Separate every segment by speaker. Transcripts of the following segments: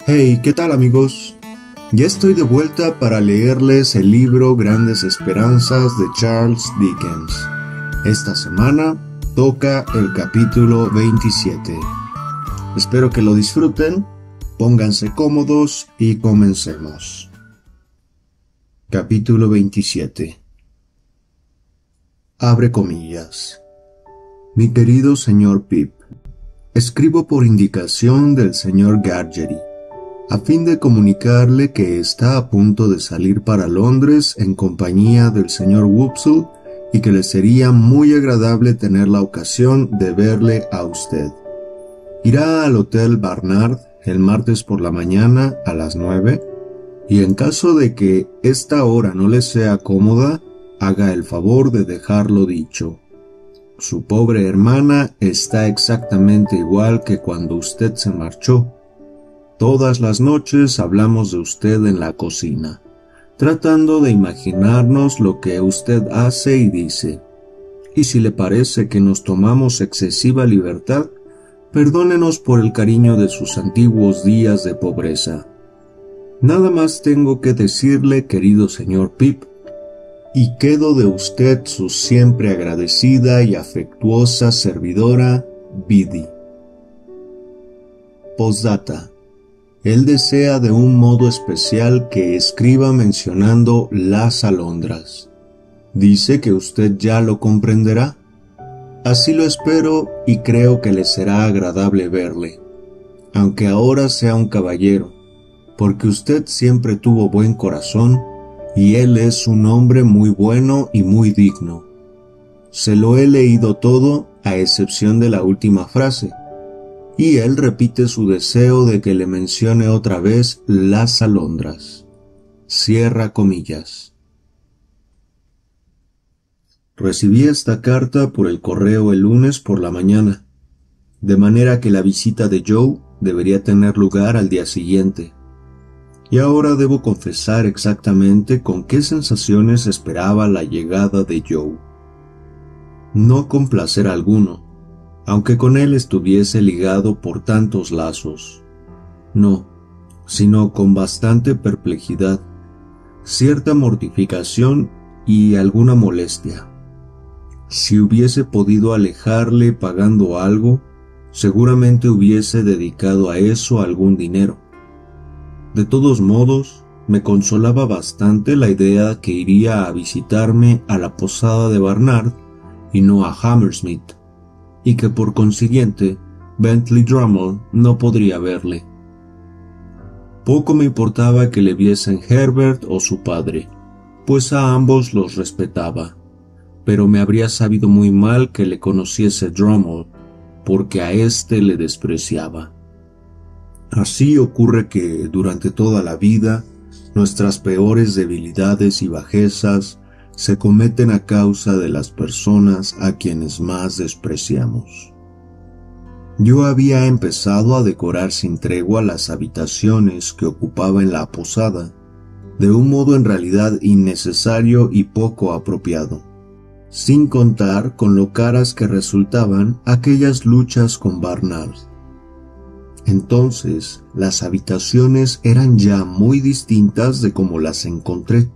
Speaker 1: Hey, ¿qué tal amigos? Ya estoy de vuelta para leerles el libro Grandes Esperanzas de Charles Dickens. Esta semana toca el capítulo 27. Espero que lo disfruten, pónganse cómodos y comencemos. Capítulo 27. Abre comillas. Mi querido señor Pip, escribo por indicación del señor Gargery, a fin de comunicarle que está a punto de salir para Londres en compañía del señor Wopsle y que le sería muy agradable tener la ocasión de verle a usted. Irá al Hotel Barnard el martes por la mañana a las 9 y en caso de que esta hora no le sea cómoda, haga el favor de dejarlo dicho. Su pobre hermana está exactamente igual que cuando usted se marchó. Todas las noches hablamos de usted en la cocina, tratando de imaginarnos lo que usted hace y dice. Y si le parece que nos tomamos excesiva libertad, perdónenos por el cariño de sus antiguos días de pobreza. Nada más tengo que decirle, querido señor Pip, y quedo de usted su siempre agradecida y afectuosa servidora, Biddy. Postdata. Él desea de un modo especial que escriba mencionando las alondras. Dice que usted ya lo comprenderá. Así lo espero y creo que le será agradable verle, aunque ahora sea un caballero, porque usted siempre tuvo buen corazón y él es un hombre muy bueno y muy digno. Se lo he leído todo a excepción de la última frase, y él repite su deseo de que le mencione otra vez las alondras. Cierra comillas. Recibí esta carta por el correo el lunes por la mañana, de manera que la visita de Joe debería tener lugar al día siguiente. Y ahora debo confesar exactamente con qué sensaciones esperaba la llegada de Joe. No con placer alguno, aunque con él estuviese ligado por tantos lazos. No, sino con bastante perplejidad, cierta mortificación y alguna molestia. Si hubiese podido alejarle pagando algo, seguramente hubiese dedicado a eso algún dinero. De todos modos, me consolaba bastante la idea que iría a visitarme a la posada de Barnard y no a Hammersmith, y que por consiguiente Bentley Drummond no podría verle. Poco me importaba que le viesen Herbert o su padre, pues a ambos los respetaba, pero me habría sabido muy mal que le conociese Drummond, porque a éste le despreciaba. Así ocurre que, durante toda la vida, nuestras peores debilidades y bajezas se cometen a causa de las personas a quienes más despreciamos. Yo había empezado a decorar sin tregua las habitaciones que ocupaba en la posada, de un modo en realidad innecesario y poco apropiado, sin contar con lo caras que resultaban aquellas luchas con Barnard. Entonces, las habitaciones eran ya muy distintas de como las encontré,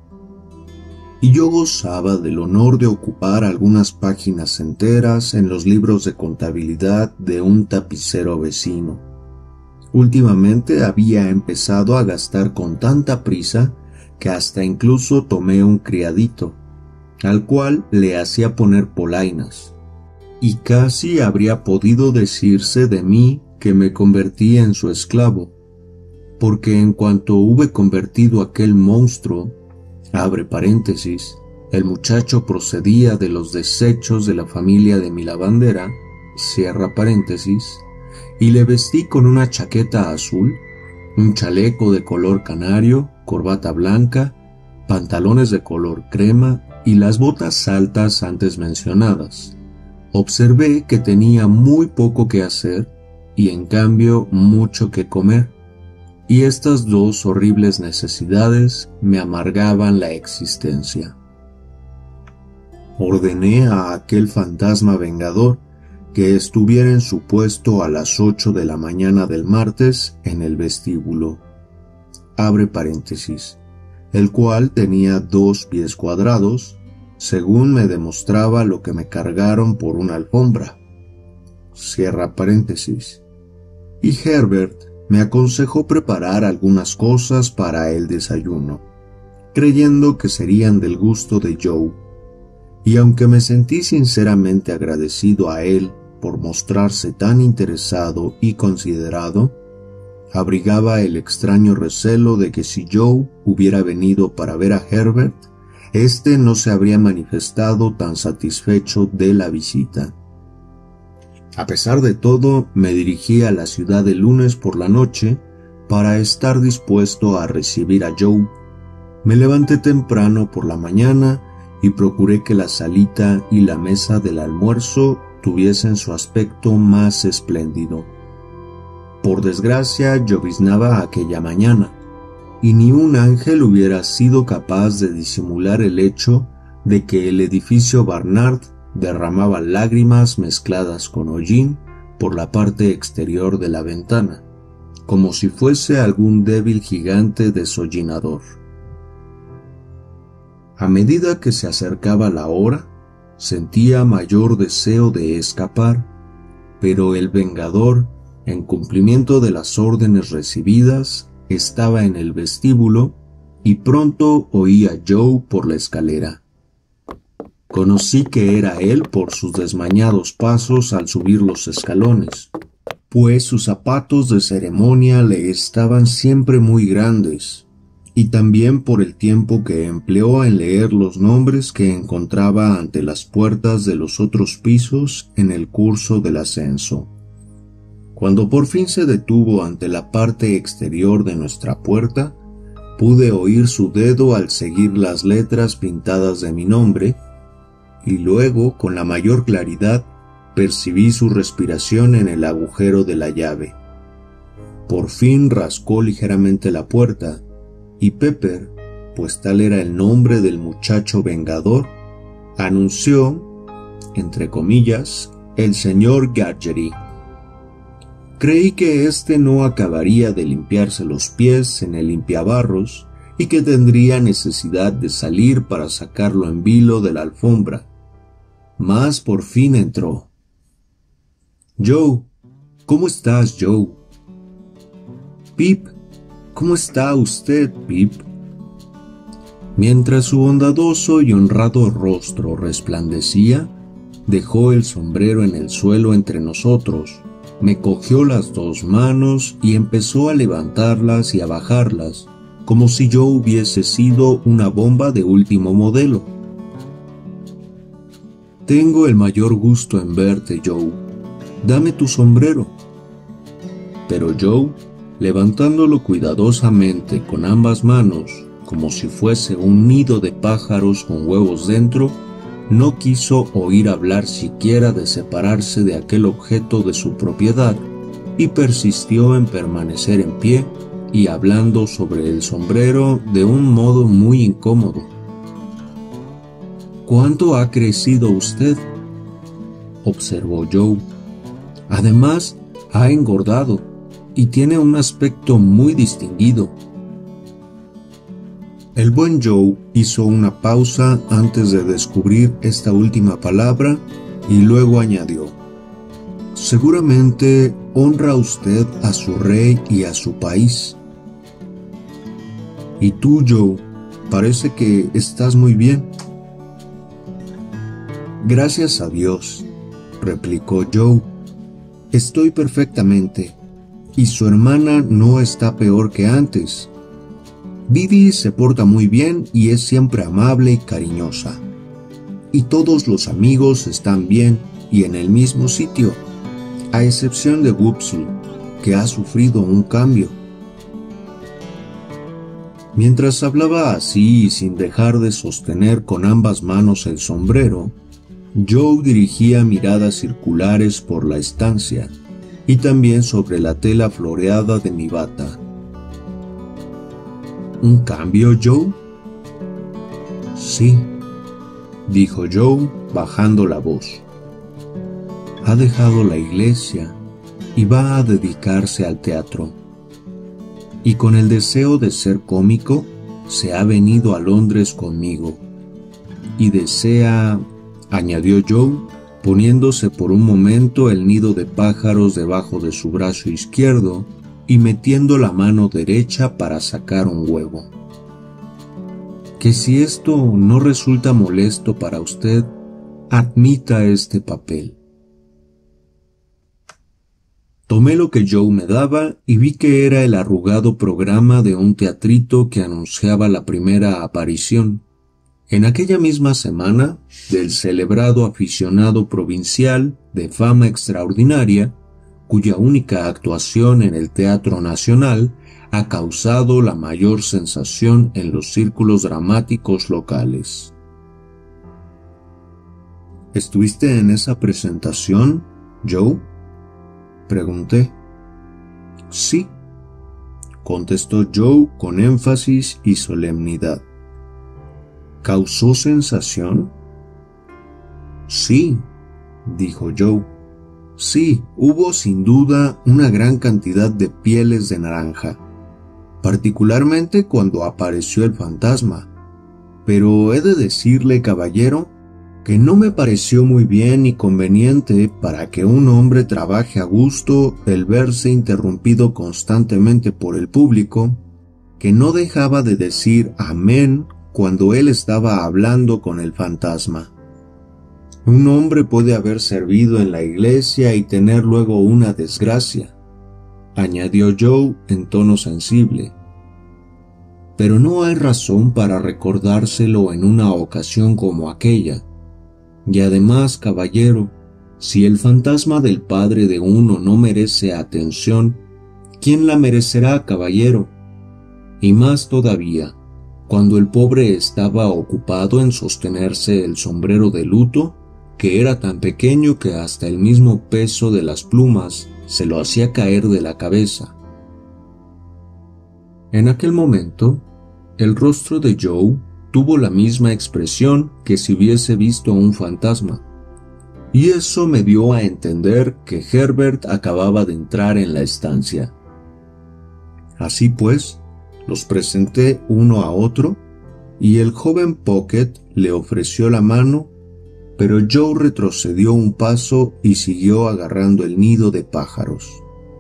Speaker 1: y yo gozaba del honor de ocupar algunas páginas enteras en los libros de contabilidad de un tapicero vecino. Últimamente había empezado a gastar con tanta prisa que hasta incluso tomé un criadito, al cual le hacía poner polainas, y casi habría podido decirse de mí que me convertí en su esclavo, porque en cuanto hube convertido aquel monstruo, abre paréntesis, el muchacho procedía de los desechos de la familia de mi lavandera, cierra paréntesis, y le vestí con una chaqueta azul, un chaleco de color canario, corbata blanca, pantalones de color crema y las botas altas antes mencionadas. Observé que tenía muy poco que hacer y en cambio mucho que comer, y estas dos horribles necesidades me amargaban la existencia. Ordené a aquel fantasma vengador que estuviera en su puesto a las 8 de la mañana del martes en el vestíbulo. Abre paréntesis. El cual tenía 2 pies cuadrados, según me demostraba lo que me cargaron por una alfombra. Cierra paréntesis. Y Herbert me aconsejó preparar algunas cosas para el desayuno, creyendo que serían del gusto de Joe. Y aunque me sentí sinceramente agradecido a él por mostrarse tan interesado y considerado, abrigaba el extraño recelo de que si Joe hubiera venido para ver a Herbert, éste no se habría manifestado tan satisfecho de la visita. A pesar de todo, me dirigí a la ciudad el lunes por la noche para estar dispuesto a recibir a Joe. Me levanté temprano por la mañana y procuré que la salita y la mesa del almuerzo tuviesen su aspecto más espléndido. Por desgracia, lloviznaba aquella mañana, y ni un ángel hubiera sido capaz de disimular el hecho de que el edificio Barnard derramaba lágrimas mezcladas con hollín por la parte exterior de la ventana, como si fuese algún débil gigante deshollinador. A medida que se acercaba la hora, sentía mayor deseo de escapar, pero el vengador, en cumplimiento de las órdenes recibidas, estaba en el vestíbulo y pronto oí a Joe por la escalera. Conocí que era él por sus desmañados pasos al subir los escalones, pues sus zapatos de ceremonia le estaban siempre muy grandes, y también por el tiempo que empleó en leer los nombres que encontraba ante las puertas de los otros pisos en el curso del ascenso. Cuando por fin se detuvo ante la parte exterior de nuestra puerta, pude oír su dedo al seguir las letras pintadas de mi nombre, y luego, con la mayor claridad, percibí su respiración en el agujero de la llave. Por fin rascó ligeramente la puerta, y Pepper, pues tal era el nombre del muchacho vengador, anunció, entre comillas, el señor Gargery. Creí que éste no acabaría de limpiarse los pies en el limpiabarros y que tendría necesidad de salir para sacarlo en vilo de la alfombra. Mas por fin entró. Joe, ¿cómo estás, Joe? Pip, ¿cómo está usted, Pip? Mientras su bondadoso y honrado rostro resplandecía, dejó el sombrero en el suelo entre nosotros, me cogió las 2 manos y empezó a levantarlas y a bajarlas, como si yo hubiese sido una bomba de último modelo. Tengo el mayor gusto en verte, Joe. Dame tu sombrero. Pero Joe, levantándolo cuidadosamente con ambas manos, como si fuese un nido de pájaros con huevos dentro, no quiso oír hablar siquiera de separarse de aquel objeto de su propiedad y persistió en permanecer en pie y hablando sobre el sombrero de un modo muy incómodo. ¿Cuánto ha crecido usted?, observó Joe. Además, ha engordado y tiene un aspecto muy distinguido. El buen Joe hizo una pausa antes de descubrir esta última palabra y luego añadió: seguramente honra usted a su rey y a su país. Y tú, Joe, parece que estás muy bien. Gracias a Dios, replicó Joe. Estoy perfectamente, y su hermana no está peor que antes. Vivi se porta muy bien y es siempre amable y cariñosa. Y todos los amigos están bien y en el mismo sitio, a excepción de Wopsle, que ha sufrido un cambio. Mientras hablaba así y sin dejar de sostener con ambas manos el sombrero, Joe dirigía miradas circulares por la estancia y también sobre la tela floreada de mi bata. ¿Un cambio, Joe? Sí, dijo Joe bajando la voz. ha dejado la iglesia y va a dedicarse al teatro. Y con el deseo de ser cómico, se ha venido a Londres conmigo. Y desea, añadió Joe, poniéndose por un momento el nido de pájaros debajo de su brazo izquierdo y metiendo la mano derecha para sacar un huevo. Que si esto no resulta molesto para usted, admita este papel. Tomé lo que Joe me daba y vi que era el arrugado programa de un teatrito que anunciaba la primera aparición, en aquella misma semana, del celebrado aficionado provincial de fama extraordinaria, cuya única actuación en el Teatro Nacional ha causado la mayor sensación en los círculos dramáticos locales. ¿Estuviste en esa presentación, Joe?, pregunté. Sí, contestó Joe con énfasis y solemnidad. ¿Causó sensación? Sí, dijo Joe. Sí, hubo sin duda una gran cantidad de pieles de naranja, particularmente cuando apareció el fantasma. Pero he de decirle, caballero, que no me pareció muy bien y conveniente para que un hombre trabaje a gusto el verse interrumpido constantemente por el público, que no dejaba de decir amén cuando él estaba hablando con el fantasma. Un hombre puede haber servido en la iglesia y tener luego una desgracia, añadió Joe en tono sensible. Pero no hay razón para recordárselo en una ocasión como aquella. Y además, caballero, si el fantasma del padre de uno no merece atención, ¿quién la merecerá, caballero? Y más todavía, cuando el pobre estaba ocupado en sostenerse el sombrero de luto, que era tan pequeño que hasta el mismo peso de las plumas se lo hacía caer de la cabeza. En aquel momento, el rostro de Joe tuvo la misma expresión que si hubiese visto a un fantasma, y eso me dio a entender que Herbert acababa de entrar en la estancia. Así pues, los presenté uno a otro, y el joven Pocket le ofreció la mano, pero Joe retrocedió un paso y siguió agarrando el nido de pájaros.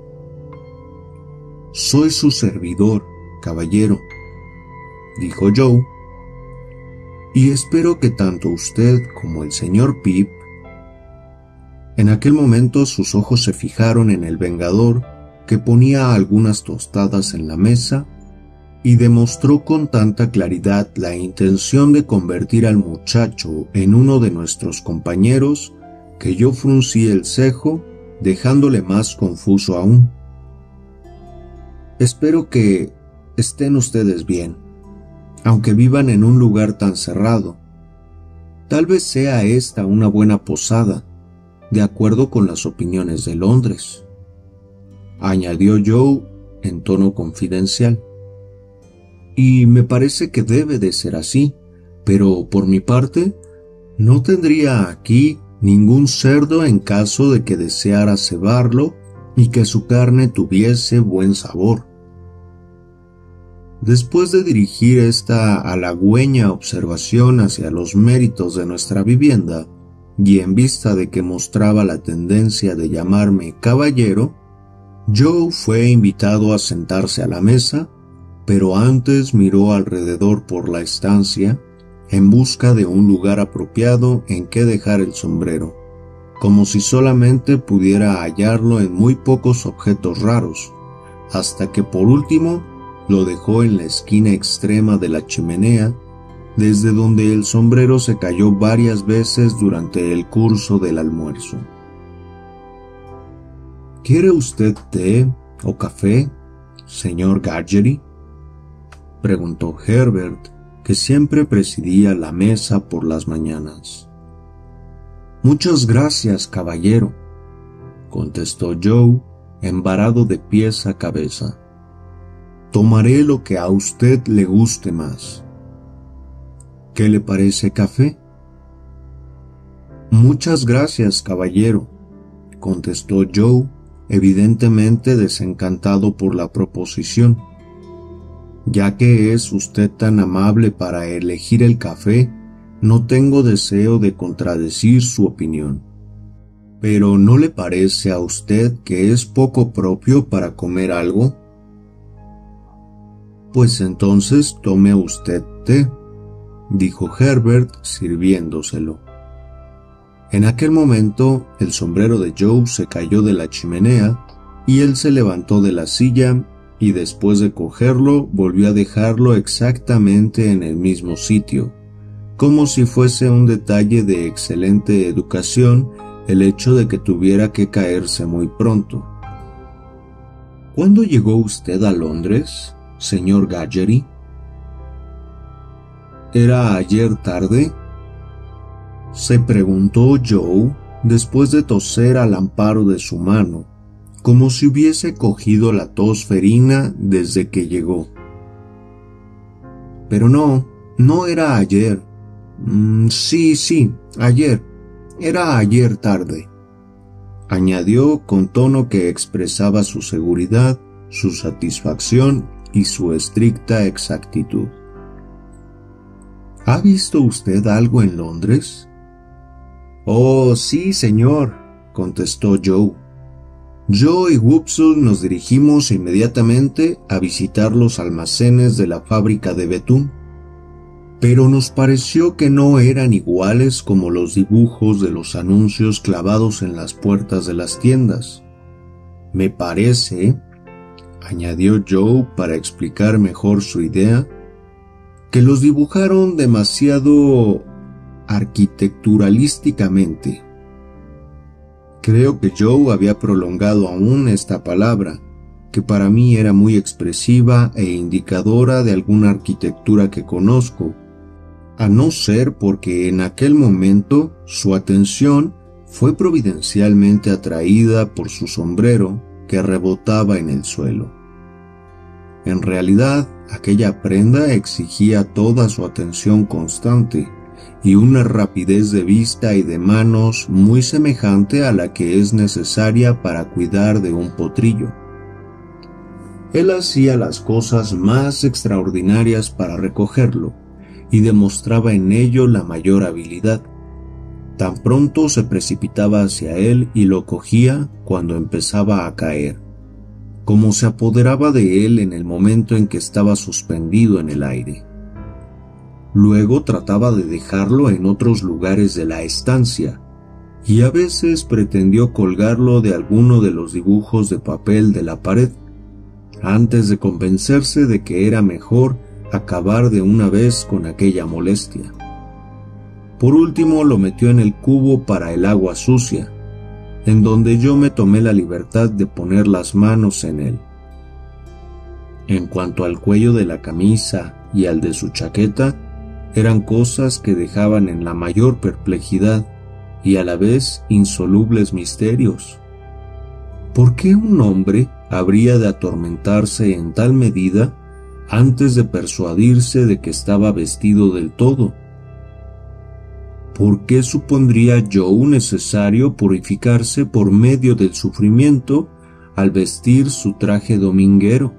Speaker 1: «Soy su servidor, caballero», dijo Joe, «y espero que tanto usted como el señor Pip». En aquel momento sus ojos se fijaron en el vengador, que ponía algunas tostadas en la mesa, y demostró con tanta claridad la intención de convertir al muchacho en uno de nuestros compañeros, que yo fruncí el cejo, dejándole más confuso aún. «Espero que estén ustedes bien, aunque vivan en un lugar tan cerrado. Tal vez sea esta una buena posada, de acuerdo con las opiniones de Londres», añadió Joe en tono confidencial. «Y me parece que debe de ser así, pero por mi parte, no tendría aquí ningún cerdo en caso de que deseara cebarlo y que su carne tuviese buen sabor». Después de dirigir esta halagüeña observación hacia los méritos de nuestra vivienda, y en vista de que mostraba la tendencia de llamarme caballero, Joe fue invitado a sentarse a la mesa, pero antes miró alrededor por la estancia en busca de un lugar apropiado en que dejar el sombrero, como si solamente pudiera hallarlo en muy pocos objetos raros, hasta que por último lo dejó en la esquina extrema de la chimenea, desde donde el sombrero se cayó varias veces durante el curso del almuerzo. «¿Quiere usted té o café, señor Gargery?», preguntó Herbert, que siempre presidía la mesa por las mañanas. «Muchas gracias, caballero», contestó Joe, embarado de pies a cabeza. «Tomaré lo que a usted le guste más». «¿Qué le parece café?». «Muchas gracias, caballero. contestó Joe, evidentemente desencantado por la proposición. Ya que es usted tan amable para elegir el café, no tengo deseo de contradecir su opinión. ¿Pero no le parece a usted que es poco propio para comer algo? Pues entonces tome usted té, dijo Herbert sirviéndoselo. En aquel momento el sombrero de Joe se cayó de la chimenea y él se levantó de la silla y después de cogerlo volvió a dejarlo exactamente en el mismo sitio, como si fuese un detalle de excelente educación el hecho de que tuviera que caerse muy pronto. ¿Cuándo llegó usted a Londres, señor Gadgery? ¿Era ayer tarde?, se preguntó Joe después de toser al amparo de su mano, como si hubiese cogido la tos ferina desde que llegó. Pero no era ayer. Sí, ayer. Era ayer tarde, añadió con tono que expresaba su seguridad, su satisfacción y su estricta exactitud. ¿Ha visto usted algo en Londres? Oh, sí, señor, contestó Joe. Yo y Wopsle nos dirigimos inmediatamente a visitar los almacenes de la fábrica de betún, pero nos pareció que no eran iguales como los dibujos de los anuncios clavados en las puertas de las tiendas. Me parece, añadió Joe para explicar mejor su idea, que los dibujaron demasiado arquitecturalísticamente. Creo que Joe había prolongado aún esta palabra, que para mí era muy expresiva e indicadora de alguna arquitectura que conozco, a no ser porque en aquel momento su atención fue providencialmente atraída por su sombrero que rebotaba en el suelo. En realidad, aquella prenda exigía toda su atención constante y una rapidez de vista y de manos muy semejante a la que es necesaria para cuidar de un potrillo. Él hacía las cosas más extraordinarias para recogerlo y demostraba en ello la mayor habilidad. Tan pronto se precipitaba hacia él y lo cogía cuando empezaba a caer, como se apoderaba de él en el momento en que estaba suspendido en el aire. Luego trataba de dejarlo en otros lugares de la estancia, y a veces pretendió colgarlo de alguno de los dibujos de papel de la pared, antes de convencerse de que era mejor acabar de una vez con aquella molestia. Por último lo metió en el cubo para el agua sucia, en donde yo me tomé la libertad de poner las manos en él. En cuanto al cuello de la camisa y al de su chaqueta, eran cosas que dejaban en la mayor perplejidad y a la vez insolubles misterios. ¿Por qué un hombre habría de atormentarse en tal medida antes de persuadirse de que estaba vestido del todo? ¿Por qué supondría Joe necesario purificarse por medio del sufrimiento al vestir su traje dominguero?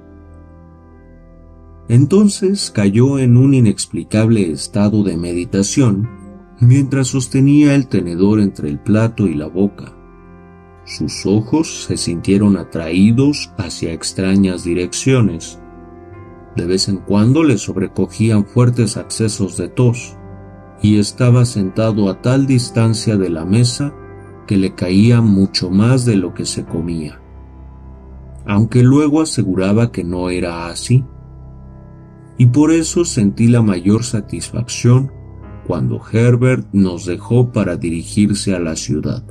Speaker 1: Entonces cayó en un inexplicable estado de meditación mientras sostenía el tenedor entre el plato y la boca. Sus ojos se sintieron atraídos hacia extrañas direcciones. De vez en cuando le sobrecogían fuertes accesos de tos, y estaba sentado a tal distancia de la mesa que le caía mucho más de lo que se comía, aunque luego aseguraba que no era así. Y por eso sentí la mayor satisfacción cuando Herbert nos dejó para dirigirse a la ciudad.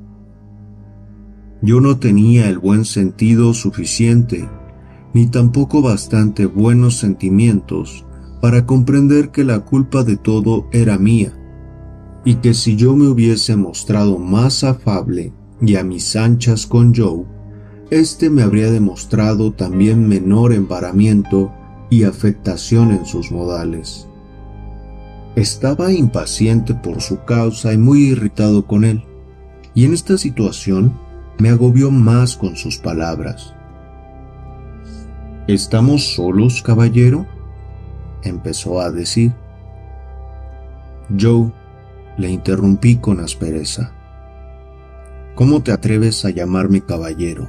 Speaker 1: Yo no tenía el buen sentido suficiente, ni tampoco bastante buenos sentimientos para comprender que la culpa de todo era mía, y que si yo me hubiese mostrado más afable y a mis anchas con Joe, éste me habría demostrado también menor embaramiento y afectación en sus modales. Estaba impaciente por su causa y muy irritado con él, y en esta situación me agobió más con sus palabras. «¿Estamos solos, caballero?», empezó a decir. «Joe», le interrumpí con aspereza. «¿Cómo te atreves a llamarme caballero?».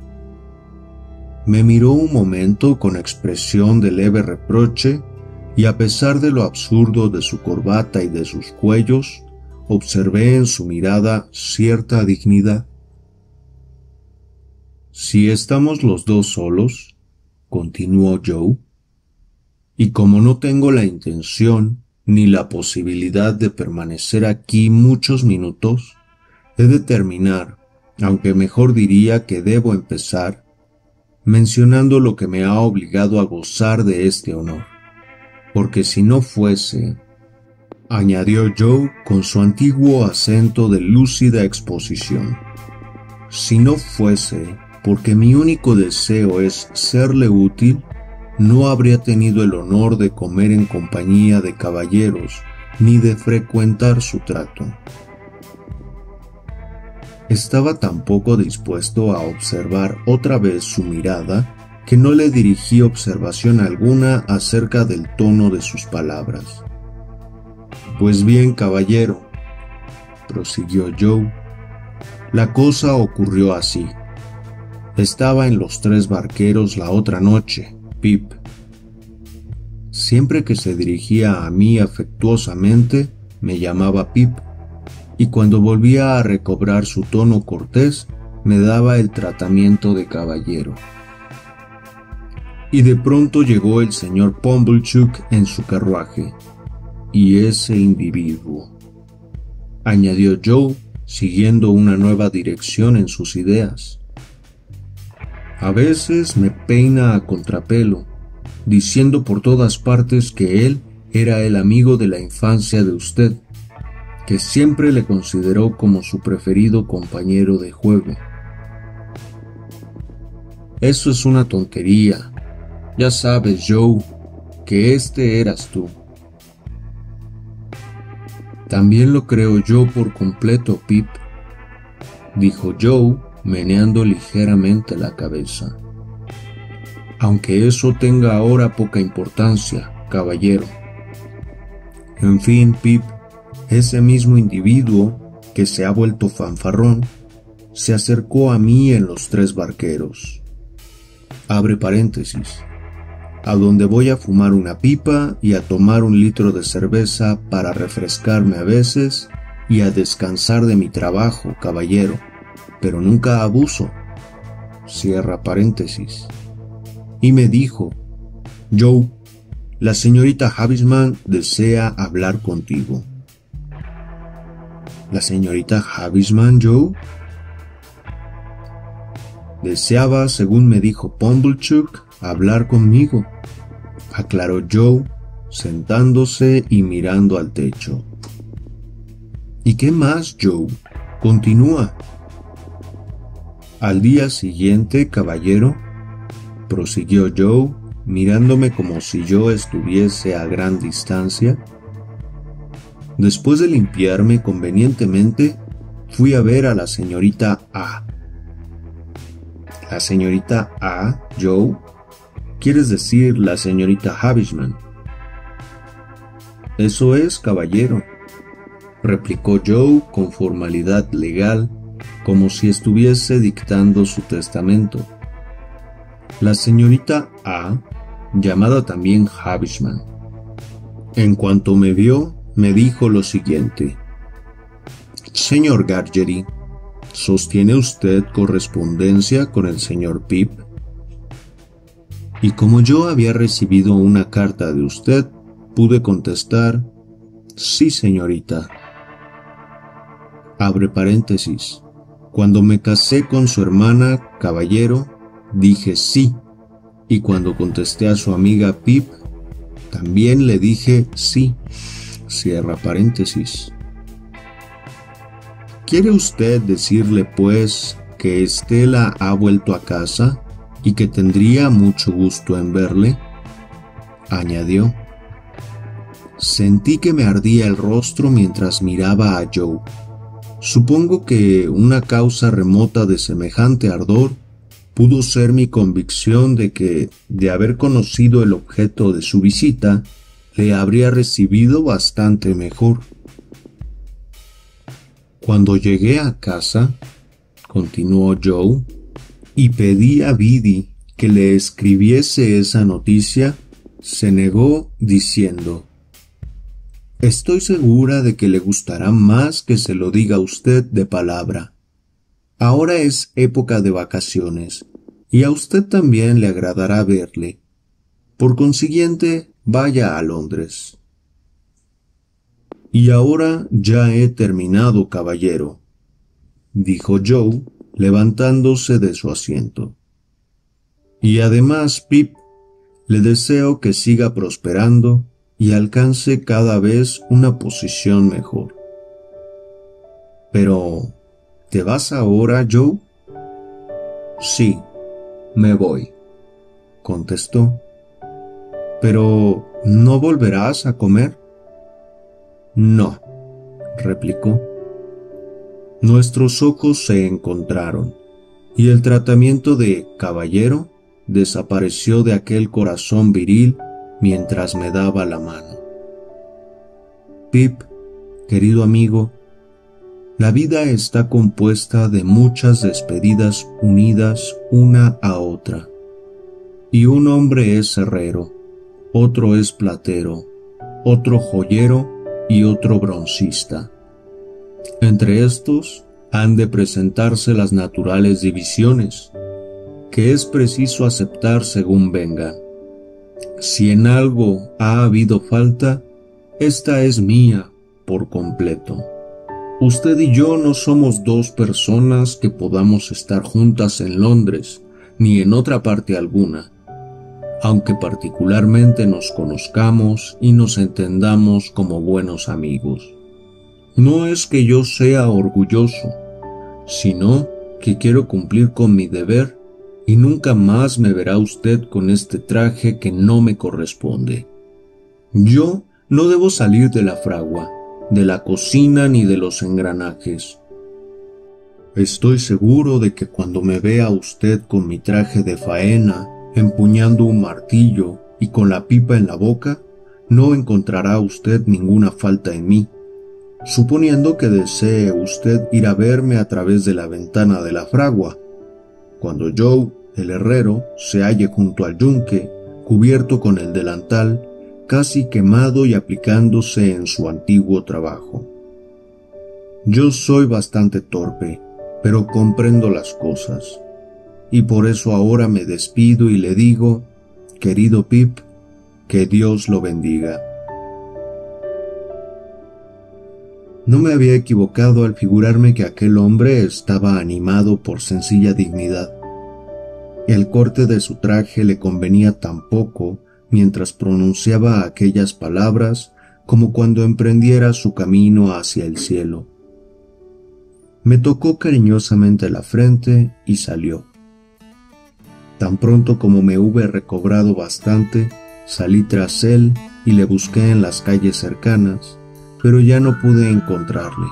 Speaker 1: Me miró un momento con expresión de leve reproche y a pesar de lo absurdo de su corbata y de sus cuellos, observé en su mirada cierta dignidad. «Si estamos los dos solos», continuó Joe, «y como no tengo la intención ni la posibilidad de permanecer aquí muchos minutos, he de terminar, aunque mejor diría que debo empezar, mencionando lo que me ha obligado a gozar de este honor, porque si no fuese», añadió Joe con su antiguo acento de lúcida exposición, «si no fuese porque mi único deseo es serle útil, no habría tenido el honor de comer en compañía de caballeros ni de frecuentar su trato». Estaba tan poco dispuesto a observar otra vez su mirada que no le dirigí observación alguna acerca del tono de sus palabras. «Pues bien, caballero», prosiguió Joe, «la cosa ocurrió así. Estaba en Los Tres Barqueros la otra noche, Pip». Siempre que se dirigía a mí afectuosamente, me llamaba Pip, y cuando volvía a recobrar su tono cortés, me daba el tratamiento de caballero. Y de pronto llegó el señor Pumblechook en su carruaje, y ese individuo, añadió Joe, siguiendo una nueva dirección en sus ideas, a veces me peina a contrapelo, diciendo por todas partes que él era el amigo de la infancia de usted, que siempre le consideró como su preferido compañero de juego. Eso es una tontería. Ya sabes, Joe, que este eras tú. También lo creo yo por completo, Pip, dijo Joe, meneando ligeramente la cabeza. Aunque eso tenga ahora poca importancia, caballero. En fin, Pip, ese mismo individuo, que se ha vuelto fanfarrón, se acercó a mí en Los Tres Barqueros. Abre paréntesis. A donde voy a fumar una pipa y a tomar un litro de cerveza para refrescarme a veces y a descansar de mi trabajo, caballero, pero nunca abuso. Cierra paréntesis. Y me dijo, Joe, la señorita Habisman desea hablar contigo. ¿La señorita Habisman, Joe? Deseaba, según me dijo Pumblechook, hablar conmigo, aclaró Joe, sentándose y mirando al techo. ¿Y qué más, Joe? Continúa. Al día siguiente, caballero, prosiguió Joe, mirándome como si yo estuviese a gran distancia. Después de limpiarme convenientemente, fui a ver a la señorita A. ¿La señorita A, Joe? ¿Quieres decir la señorita Habisman? Eso es, caballero, replicó Joe con formalidad legal, como si estuviese dictando su testamento. La señorita A, llamada también Habisman. En cuanto me vio, me dijo lo siguiente. Señor Gargery, ¿sostiene usted correspondencia con el señor Pip? Y como yo había recibido una carta de usted, pude contestar, sí, señorita. Abre paréntesis. Cuando me casé con su hermana, caballero, dije sí, y cuando contesté a su amiga Pip, también le dije sí. Cierra paréntesis. ¿Quiere usted decirle, pues, que Estela ha vuelto a casa y que tendría mucho gusto en verle? Añadió. Sentí que me ardía el rostro mientras miraba a Joe. Supongo que una causa remota de semejante ardor pudo ser mi convicción de que, de haber conocido el objeto de su visita, le habría recibido bastante mejor. Cuando llegué a casa, continuó Joe, y pedí a Biddy que le escribiese esa noticia, se negó diciendo: «Estoy segura de que le gustará más que se lo diga usted de palabra. Ahora es época de vacaciones, y a usted también le agradará verle. Por consiguiente, vaya a Londres». «Y ahora ya he terminado, caballero», dijo Joe, levantándose de su asiento. «Y además, Pip, le deseo que siga prosperando y alcance cada vez una posición mejor». «Pero, ¿te vas ahora, Joe?» «Sí, me voy», contestó. «¿Pero no volverás a comer?» «No», replicó. Nuestros ojos se encontraron, y el tratamiento de caballero desapareció de aquel corazón viril mientras me daba la mano. «Pip, querido amigo, la vida está compuesta de muchas despedidas unidas una a otra. Y un hombre es herrero, otro es platero, otro joyero y otro broncista. Entre estos han de presentarse las naturales divisiones, que es preciso aceptar según vengan. Si en algo ha habido falta, esta es mía por completo. Usted y yo no somos dos personas que podamos estar juntas en Londres, ni en otra parte alguna, aunque particularmente nos conozcamos y nos entendamos como buenos amigos. No es que yo sea orgulloso, sino que quiero cumplir con mi deber y nunca más me verá usted con este traje que no me corresponde. Yo no debo salir de la fragua, de la cocina ni de los engranajes. Estoy seguro de que cuando me vea usted con mi traje de faena, empuñando un martillo y con la pipa en la boca, no encontrará usted ninguna falta en mí, suponiendo que desee usted ir a verme a través de la ventana de la fragua, cuando Joe, el herrero, se halle junto al yunque, cubierto con el delantal, casi quemado y aplicándose en su antiguo trabajo. Yo soy bastante torpe, pero comprendo las cosas, y por eso ahora me despido y le digo, querido Pip, que Dios lo bendiga. No me había equivocado al figurarme que aquel hombre estaba animado por sencilla dignidad. El corte de su traje le convenía tan poco mientras pronunciaba aquellas palabras como cuando emprendiera su camino hacia el cielo. Me tocó cariñosamente la frente y salió. Tan pronto como me hube recobrado bastante, salí tras él y le busqué en las calles cercanas, pero ya no pude encontrarle.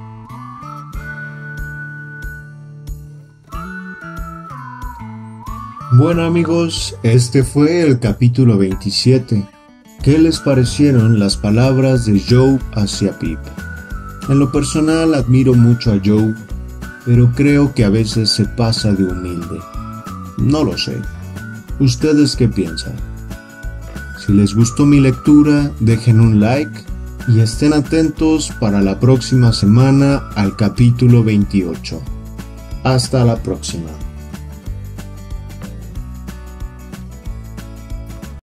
Speaker 1: Bueno amigos, este fue el capítulo 27. ¿Qué les parecieron las palabras de Joe hacia Pip? En lo personal admiro mucho a Joe, pero creo que a veces se pasa de humilde. No lo sé. ¿Ustedes qué piensan? Si les gustó mi lectura, dejen un like y estén atentos para la próxima semana al capítulo 28. Hasta la próxima.